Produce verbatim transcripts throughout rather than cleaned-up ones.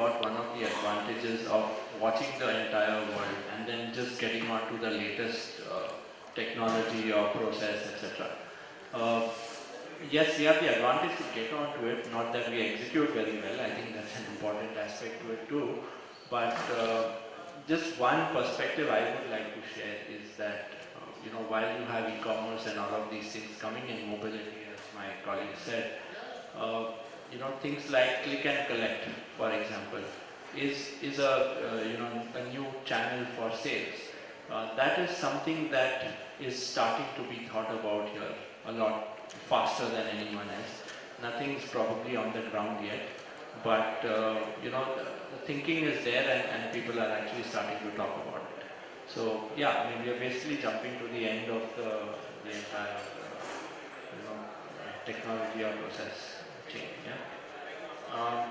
about one of the advantages of watching the entire world and then just getting onto the latest uh, technology or process, et cetera. Uh, yes, we have the advantage to get onto it, not that we execute very well. I think that's an important aspect to it too. But uh, just one perspective I would like to share is that, uh, you know, while you have e-commerce and all of these things coming in mobility, as my colleague said, uh, you know, things like click and collect, for example, is, is a, uh, you know, a new channel for sales. Uh, that is something that is starting to be thought about here a lot faster than anyone else. Nothing is probably on the ground yet, but uh, you know, the, the thinking is there, and, and people are actually starting to talk about it. So yeah, I mean, we are basically jumping to the end of the, the entire uh, you know, technology or process chain. Yeah. Um,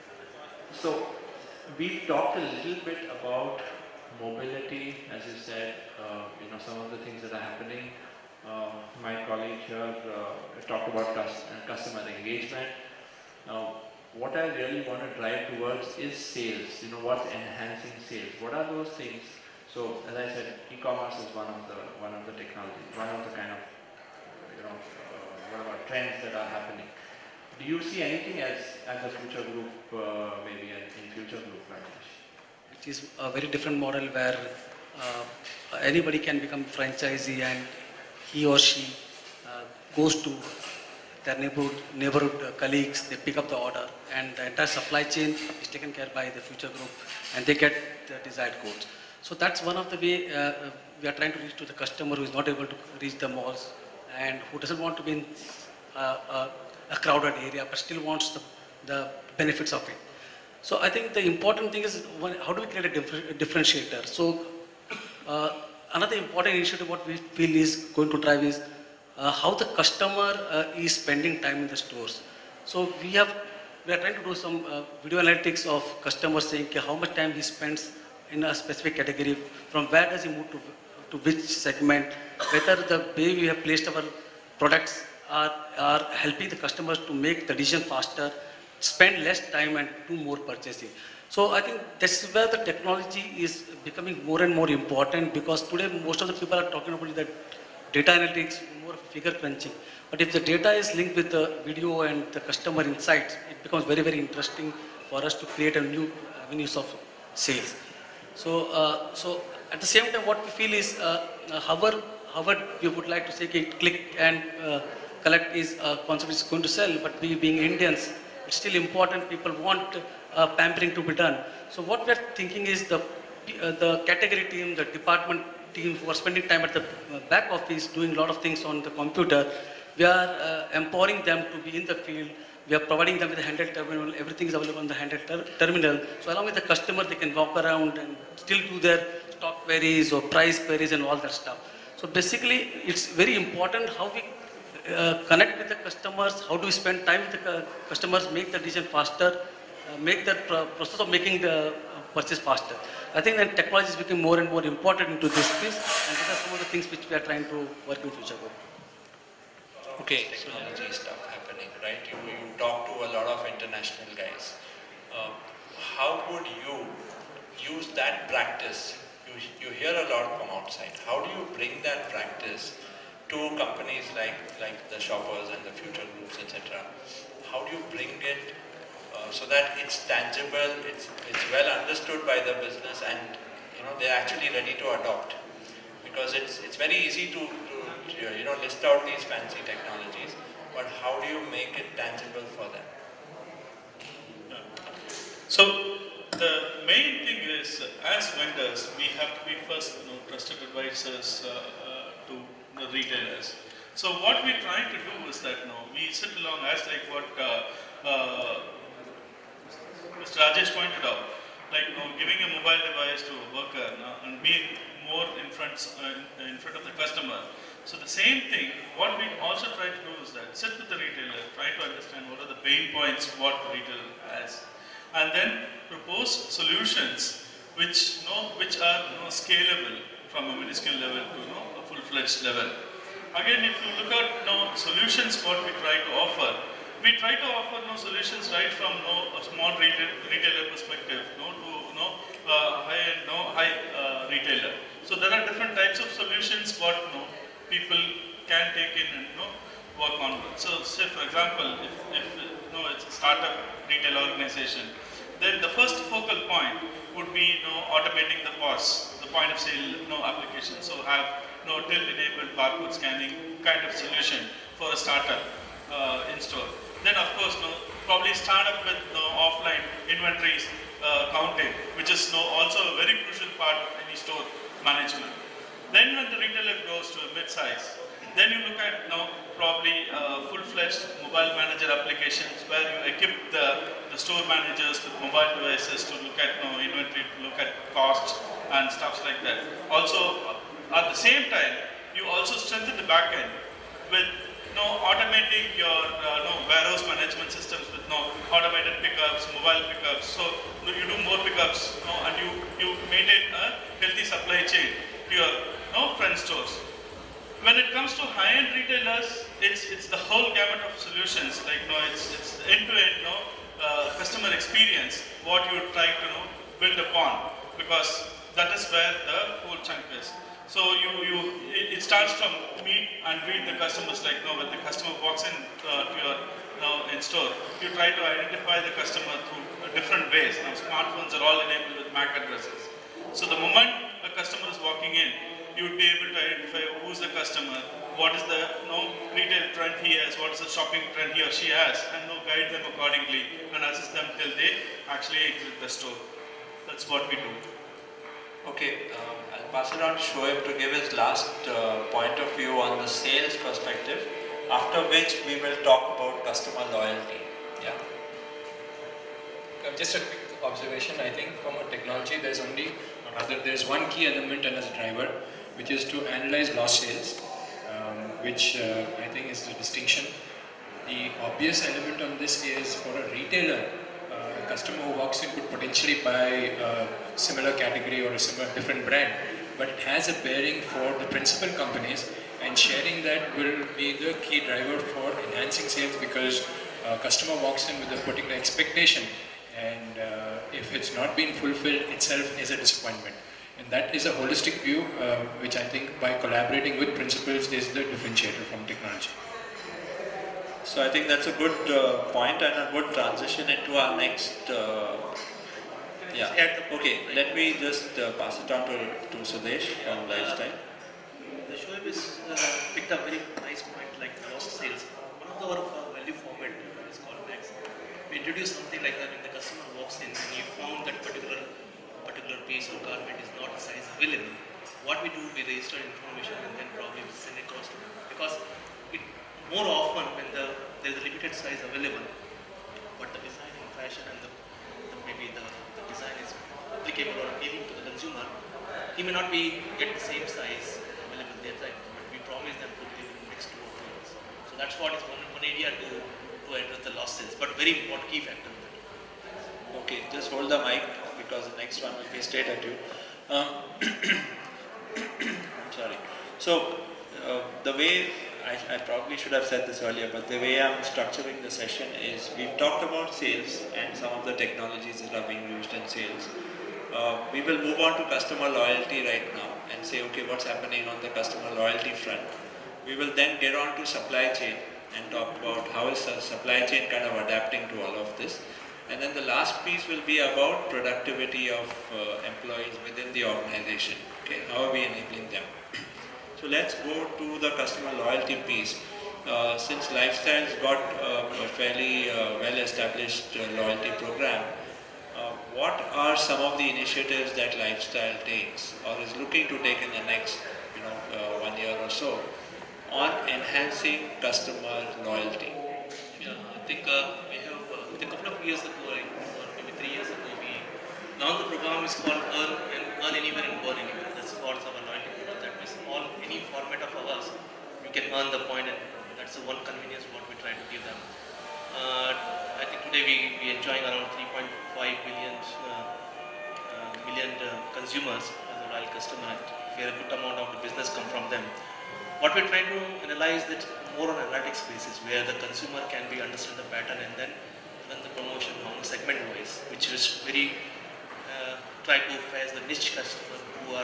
so we've talked a little bit about mobility, as you said, uh, you know, some of the things that are happening. Uh, my colleague here uh, talked about cus customer engagement. Now, what I really want to drive towards is sales. You know, what's enhancing sales? What are those things? So, as I said, e-commerce is one of the one of the technologies, one of the kind of you know uh, what about trends that are happening. Do you see anything as as a future group, uh, maybe in future group, Rajesh? It is a very different model where uh, anybody can become franchisee, and he or she uh, goes to their neighborhood, neighborhood uh, colleagues, they pick up the order, and the entire supply chain is taken care by the future group, and they get the desired goods. So that's one of the way uh, we are trying to reach to the customer who is not able to reach the malls and who doesn't want to be in uh, uh, a crowded area but still wants the, the benefits of it. So I think the important thing is one, how do we create a, differ a differentiator? So uh, another important initiative what we feel is going to drive is uh, how the customer uh, is spending time in the stores. So we have we are trying to do some uh, video analytics of customers saying okay, how much time he spends in a specific category, from where does he move to, to which segment, whether the way we have placed our products are, are helping the customers to make the decision faster, spend less time and do more purchasing. So I think that's where the technology is becoming more and more important, because today most of the people are talking about that data analytics, more figure crunching. But if the data is linked with the video and the customer insights, it becomes very, very interesting for us to create a new avenues of sales. So, uh, so at the same time, what we feel is, uh, uh, however, however we would like to say, okay, click and uh, collect is a concept is going to sell, but we being Indians, it's still important. People want uh, pampering to be done. So what we are thinking is the uh, the category team, the department team who are spending time at the back office doing a lot of things on the computer, we are uh, empowering them to be in the field. We are providing them with a handheld terminal. Everything is available on the handheld ter terminal. So along with the customer, they can walk around and still do their stock queries or price queries and all that stuff. So basically, it's very important how we uh, connect with the customers, how do we spend time with the customers, make the decision faster, uh, make the pro process of making the purchase faster. I think that technology is becoming more and more important into this piece, and these are some of the things which we are trying to work in future with. Okay, technology stuff happening, right? You, you talk to a lot of international guys. Uh, how would you use that practice? You, you hear a lot from outside. How do you bring that practice to companies like, like the Shoppers and the Future Groups, et cetera? How do you bring it uh, so that it's tangible, it's, it's well understood by the business, and you know they're actually ready to adopt? Because it's, it's very easy to, to you know, list out these fancy technologies, but how do you make it tangible for them? Yeah. So the main thing is, as vendors, we have to be first, you know, trusted advisors uh, uh, to the retailers. So what we're trying to do is that, you know, we sit along as like what uh, uh, Mister Rajesh pointed out, like, you know, giving a mobile device to a worker, you know, and being more in front, uh, in front of the customer. So the same thing, what we also try to do is that sit with the retailer, try to understand what are the pain points what the retailer has, and then propose solutions which you know which are you know, scalable from a minuscule level to you know, a full-fledged level. Again, if you look at you know, solutions what we try to offer, we try to offer you know, solutions right from you know, a small retail, retailer perspective different types of solutions what you know, people can take in and you know, work on. So say for example, if, if you know, it's a startup retail organization, then the first focal point would be you know, automating the P O S, the point of sale you know, application. So have you know, till enabled barcode scanning kind of solution for a startup uh, in store. Then of course, you know, probably start up with you know, offline inventories uh, counting, which is you know, also a very crucial part of any store management. Then when the retailer goes to a mid-size, then you look at you know, probably uh, full-fledged mobile manager applications where you equip the, the store managers with mobile devices to look at you know, inventory, to look at costs and stuff like that. Also, at the same time, you also strengthen the back end with you know, automating your uh, you know, warehouse management systems with you know, automated pickups, mobile pickups. So you, know, you do more pickups you know, and you, you maintain a healthy supply chain to your you know, friend stores. When it comes to high-end retailers, it's it's the whole gamut of solutions. Like you know, it's it's end-to-end you know, uh, customer experience. What you try to you know, build upon, because that is where the whole chunk is. So you you it, it starts from meet and greet the customers. Like you know, when the customer walks in uh, to your you know, in store, you try to identify the customer through different ways. Now smartphones are all enabled with M A C addresses. So the moment a customer is walking in, you would be able to identify who's the customer, what is the you know, retail trend he has, what is the shopping trend he or she has, and you know, guide them accordingly and assist them till they actually exit the store. That's what we do. Okay, um, I'll pass it on to Shoaib to give his last uh, point of view on the sales perspective, after which we will talk about customer loyalty. Yeah. Uh, just a quick observation. I think from a technology, there's only, or rather, there's one key element and as a driver, which is to analyze lost sales, um, which uh, I think is the distinction. The obvious element on this is for a retailer, uh, a customer who walks in could potentially buy a similar category or a similar different brand, but it has a bearing for the principal companies, and sharing that will be the key driver for enhancing sales, because a customer walks in with a particular expectation, and uh, if it's not been fulfilled, itself is a disappointment. And that is a holistic view, uh, which I think by collaborating with principals is the differentiator from technology. So I think that's a good uh, point and a good transition into our next. Uh, yeah. Okay. Let me just uh, pass it on to to Sudesh from Lifestyle. The Shoaib has uh, picked up very nice point like lost sales. One of our uh, value format is called Max. We introduced something like that when the customer walks in and you found that particular particular piece or garment is not a size available. What we do, we register information and then probably we send it across to them. Because it, more often when the there is a limited size available, but the design and fashion and the, the maybe the, the design is applicable or appealing to the consumer, he may not be get the same size available there, right? But we promise them to deliver in the next two or three years. So that's what is one, one area to, to address the lost sales, but very important key factor. Okay, just hold the mic because the next one will be straight at you. Um, I'm sorry. So uh, the way I, I probably should have said this earlier, but the way I'm structuring the session is we've talked about sales and some of the technologies that are being used in sales. Uh, we will move on to customer loyalty right now and say, okay, what's happening on the customer loyalty front. We will then get on to supply chain and talk about how is the supply chain kind of adapting to all of this. And then the last piece will be about productivity of uh, employees within the organization. Okay, how are we enabling them? So let's go to the customer loyalty piece. Uh, since Lifestyle's got uh, a fairly uh, well-established uh, loyalty program, uh, what are some of the initiatives that Lifestyle takes or is looking to take in the next, you know, uh, one year or so on enhancing customer loyalty? Yeah, I think uh, we have, uh, a couple of years ago, like, or maybe three years ago, we, now the program is called Earn and Earn Anywhere and Burn Anywhere. That's for our loyalty program. That means all, any format of ours, you can earn the point, and that's the one convenience what we try to give them. Uh, I think today we we enjoying around three point five billion uh, uh, million uh, consumers as a loyal customer. We have a good amount of the business come from them. What we try to analyze that more on analytics basis, where the consumer can be understand the pattern and then run the promotion on the segment wise, which is very uh, try to face the niche customer who are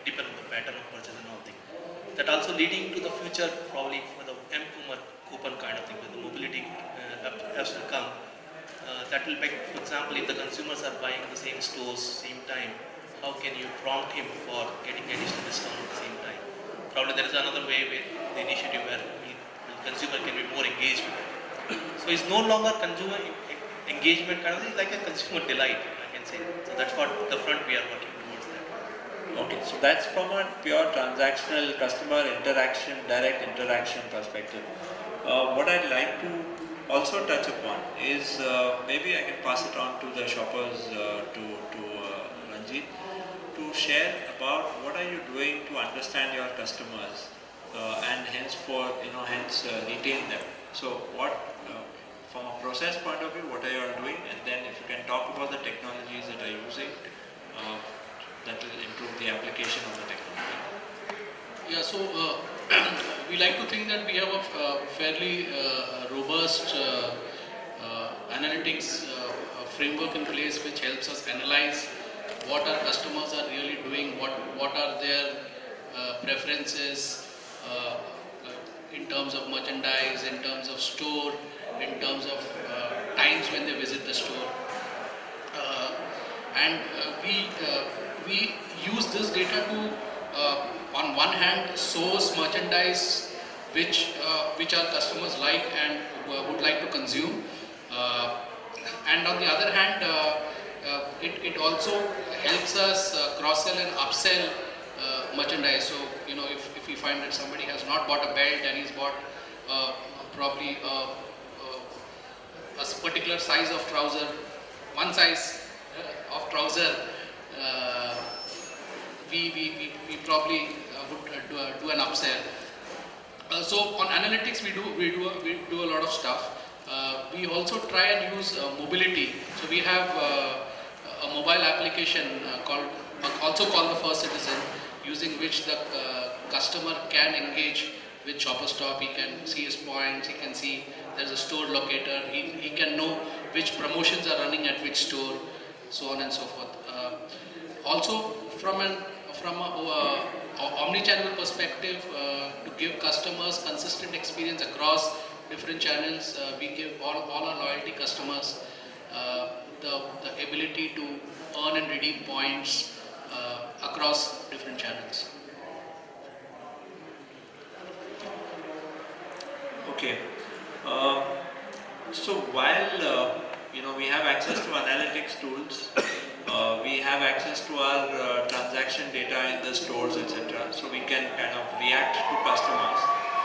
depend on the pattern of purchase and all thing. That also leading to the future probably for the M coupon kind of thing, when the mobility uh, apps will come. Uh, that will make, for example, if the consumers are buying the same stores, same time, how can you prompt him for getting additional discount at the same time? Probably there is another way with the initiative where we, the consumer can be more engaged with it. So it's no longer consumer engagement kind of thing, it's like a consumer delight, I can say. So that's what the front we are working towards that. Okay, so that's from a pure transactional customer interaction, direct interaction perspective. Uh, what I'd like to also touch upon is uh, maybe I can pass it on to the shoppers, uh, to, to uh, Ranjit, to share about what are you doing to understand your customers uh, and hence for, you know, hence uh, retain them. So what, uh, from a process point of view, what are you all doing, and then if you can talk about the technologies that are using, uh, that will improve the application of the technology. Yeah, so uh, we like to think that we have a uh, fairly uh, robust uh, uh, analytics uh, framework in place which helps us analyze what our customers are really doing, what, what are their uh, preferences uh, in terms of merchandise, in terms of store, in terms of uh, times when they visit the store. Uh, and uh, we uh, we use this data to, uh, on one hand, source merchandise which uh, which our customers like and uh, would like to consume, uh, and on the other hand, uh, uh, it, it also helps us uh, cross-sell and upsell uh, merchandise. So, you know, if, if we find that somebody has not bought a belt and he's bought uh, probably a, a particular size of trouser, one size uh, of trouser, uh, we, we, we, we probably uh, would uh, do, a, do an upsell. Uh, so on analytics, we do we do a, we do a lot of stuff. Uh, we also try and use uh, mobility. So we have uh, a mobile application uh, called also called the First Citizen, using which the uh, customer can engage with Shopper Stop. He can see his points. He can see there's a store locator. He he can know which promotions are running at which store, so on and so forth. Uh, also from an from a uh, omni-channel perspective, uh, to give customers consistent experience across different channels, uh, we give all, all our loyalty customers uh, the, the ability to earn and redeem points uh, across different channels. Okay. Uh, so while uh, you know we have access to analytics tools, uh, we have access to our uh, transaction data in the stores, et cetera. So we can kind of react to customers.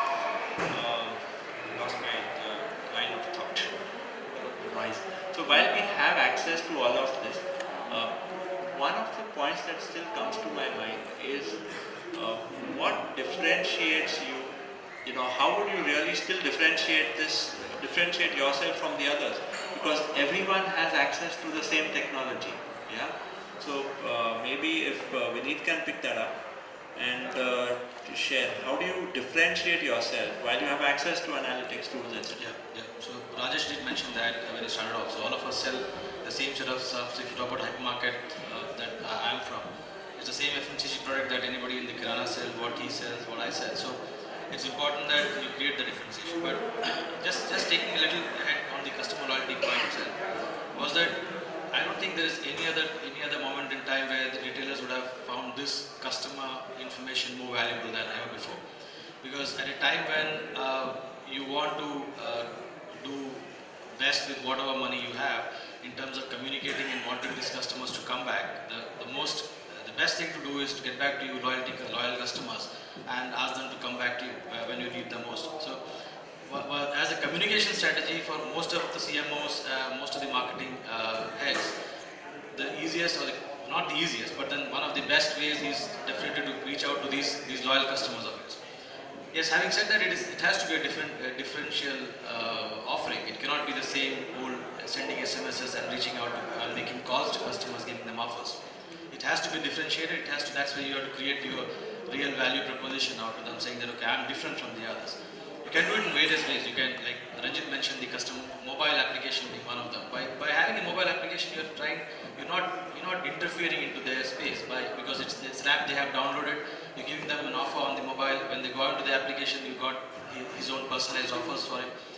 Uh, lost my uh, line of thought. Noise. So while we have access to all of this, uh, one of the points that still comes to my mind is uh, what differentiates you. You know, how would you really still differentiate this, differentiate yourself from the others? Because everyone has access to the same technology, yeah? So uh, maybe if uh, Vineet can pick that up and uh, to share, how do you differentiate yourself while you have access to analytics tools, et cetera? Yeah, yeah. So Rajesh did mention that uh, when he started off. So all of us sell the same set of stuff. So if you talk about hypermarket uh, that I am from, it's the same F M C G product that anybody in the Kirana sells, what he sells, what I sell. So it's important that you create the differentiation. But just just taking a little ahead on the customer loyalty point itself, was that I don't think there is any other any other moment in time where the retailers would have found this customer information more valuable than ever before. Because at a time when uh, you want to uh, do best with whatever money you have in terms of communicating and wanting these customers to come back, the, the most the best thing to do is to get back to you loyalty loyal customers and ask them to come back to you uh, when you need the most. So, well, well, as a communication strategy for most of the C M Os, uh, most of the marketing uh, heads, the easiest, or the, not the easiest, but then one of the best ways is definitely to reach out to these these loyal customers of yours. Yes, having said that, it is it has to be a different uh, differential uh, offering. It cannot be the same old sending S M Ses and reaching out and making calls to customers, giving them offers. It has to be differentiated. It has to. That's where you have to create your real value proposition out to them, saying that okay, I'm different from the others. You can do it in various ways. You can, like Ranjit mentioned, the custom mobile application being one of them. By by having a mobile application, you're trying, you're not you're not interfering into their space by because it's, it's an app they have downloaded. You're giving them an offer on the mobile. When they go out to the application, you got his own personalized offers for it.